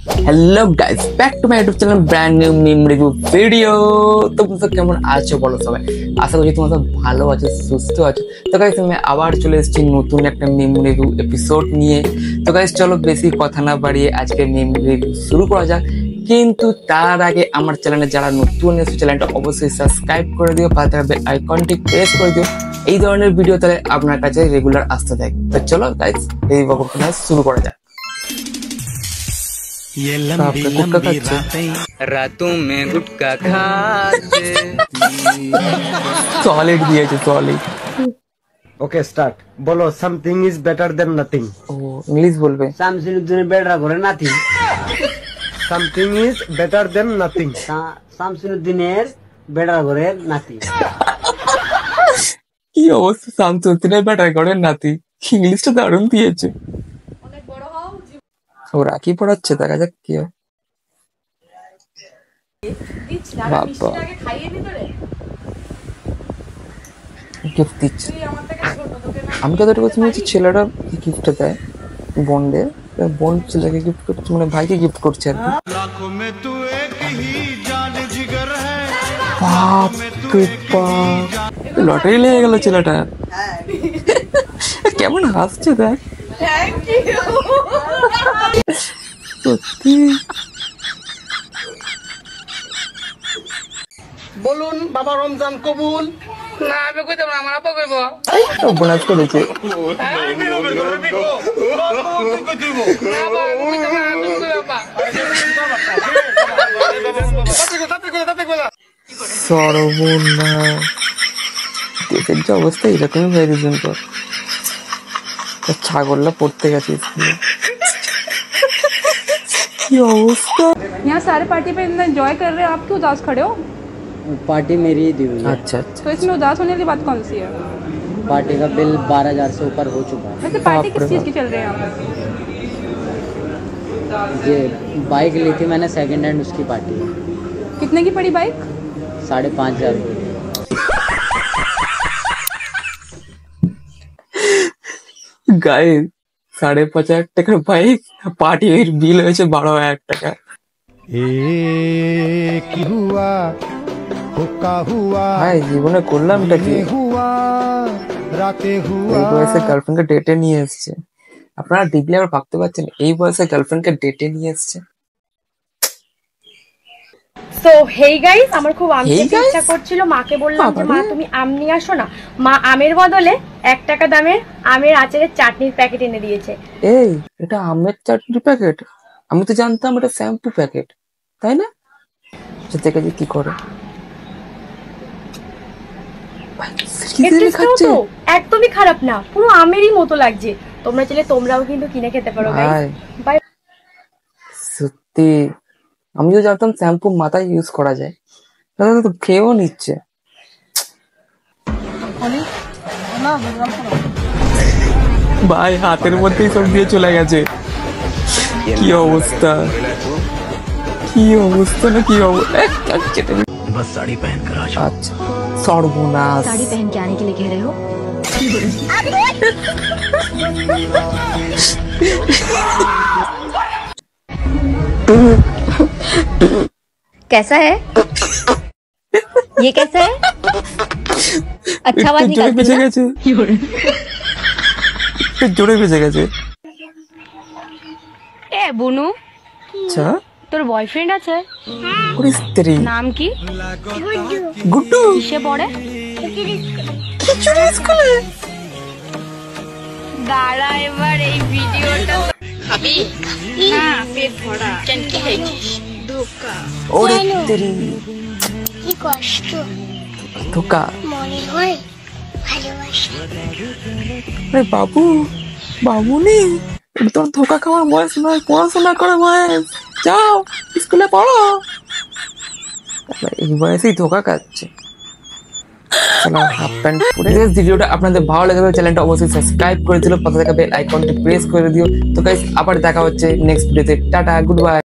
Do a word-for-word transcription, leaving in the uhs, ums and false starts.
Hello guys, back to my YouTube channel brand new meme review video. তো তোমরা কেমন আছো বলো সবাই? আশা করি তোমরা সব ভালো আছো, সুস্থ আছো। তো গাইস আমি আবার চলে এসেছি নতুন একটা মিম রিভিউ এপিসোড নিয়ে। তো গাইস চলো বেশি কথা না বাড়িয়ে আজকে মিম রিভিউ শুরু করা যাক। কিন্তু তার আগে আমার চ্যানেলে যারা নতুন এসেছে চ্যানেলটা অবশ্যই সাবস্ক্রাইব করে দিও, পাশে থাকা বেল আইকনটি প্রেস করে দিও। এই ধরনের ভিডিও তাহলে আপনার কাছে রেগুলার আসতে থাকে। তো চলো গাইস এই বকবকনা শুরু করা যাক। ये लंबी लंबी रातें रातों में गुटखा खाते सॉलिड दिएছে सॉलिड। Okay start. বলো something is better than nothing. ও ইংলিশ বলবে। শামসুদ্দিনের বেড়া করে nothing. Something is better than nothing. শামসুদ্দিনের বেড়া করে নাতি। কি অবস্থা, শামসুদ্দিনের বেটা করে নাতি। ইংলিশটা দারুণ দিয়েছে। ও রাখি পড়াচ্ছে, দেখা যাক কি হয়। বাবা গিফট দিচ্ছে। আমি যতটুকু শুনেছি ছেলেরা গিফট দেয় বোনদের, বোন ছেলেকে গিফট করছে, মানে ভাইকে গিফট করছে আর কি। লটারি লেগে গেল ছেলেটা। কেমন হাসছে দেখ। সত্যি বলুন বাবা রমজান কবুল। না আমি কইতাম না, আমার আপা কইব। বোনাস করেছে। সর্বনাশ, দেশের যে অবস্থা এরকমই হয়ে দিয়েছেন তো। ছাগলটা পড়তে গেছে স্কুলে। यहाँ सारे पार्टी पे इतना एंजॉय कर रहे हैं, आप क्यों उदास खड़े हो? पार्टी मेरी ही दी हुई है। अच्छा अच्छा। तो इसमें उदास होने की बात कौन सी है? पार्टी का बिल बारह हजार से ऊपर हो चुका है। वैसे पार्टी किस चीज की चल रही है यहाँ? ये बाइक ली थी मैंने सेकंड हैंड, उसकी पार्टी है। कितने की पड़ी बाइक? साढ़े पाँच हजार गाइस साढ़े पाँच हजार টাকার বাইক, পার্টির বিল হয়েছে বারো হাজার টাকা। কি হুয়া হুকা হুয়া ভাই জীবনে করলামটা কি? হুয়া রাতে হুয়া এই বয়সে গার্লফ্রেন্ডকে ডেটে নিয়ে এসছে। আপনারা ডিপলি আবার ভাবতে পারছেন এই বয়সে গার্লফ্রেন্ডকে ডেটে নিয়ে এসছে। তো হেই গাইস, আমার খুব আম খেতে ইচ্ছা করছিল। মাকে বললাম যে মা তুমি আম নিয়ে আসো না। মা আমের বদলে এক টাকা দামের আমের আচারের চাটনির প্যাকেট এনে দিয়েছে। এই এটা আমের চাটনির প্যাকেট? আমি তো জানতাম এটা শ্যাম্পু প্যাকেট, তাই না? দেখে যে কি করে। একদমই খারাপ না, পুরো আমেরই মতো লাগছে। তোমরা চাইলে তোমরাও কিন্তু কিনে খেতে পারো গাইস। বাই। সত্যি আমিও জানতাম শ্যাম্পু মাথায় ইউজ করা যায়, তাহলে তো খেয়েও নিচ্ছে। ভাই হাতের মধ্যেই সব দিয়ে চলে গেছে। কি অবস্থা, কি অবস্থা না, কি অবস্থা। बस साड़ी पहन कर आ जाओ। আচ্ছা সর্বনাশ। साड़ी पहन के आने के लिए कह रहे हो? कैसा है ये? कैसा है? अच्छा आवाज निकालती है ना? জোরে বেজে গেছে। এ বুনু, আচ্ছা তোর বয়ফ্রেন্ড আছে? ওর স্ত্রী নাম কি? গুড্ডু। কিসে পড়ে? খিচুড়ি স্কুলে। দাঁড়া এবার এই ভিডিওটা খাবি না, পেট ভরা। কেন কি খাইছিস? ধোকা। ওর স্ত্রী। কি কষ্ট। ধোকা মনে হয় ভালোবাসা। আরে বাবু, বাবুনি, এটা তোর ধোকা খাওয়ার বয়স নয়, পড়াশোনা করার বয়স। যাও স্কুলে পড়ো। এই বয়সেই ধোকা খাচ্ছে। হাফ প্যান্ট পরে। ভিডিওটা আপনাদের ভালো লেগে থাকলে চ্যানেলটা অবশ্যই সাবস্ক্রাইব করে দিও, পাশে থাকা বেল আইকনটি প্রেস করে দিও। তো গাইস আবার দেখা হচ্ছে নেক্সট ভিডিওতে। Tata, good bye.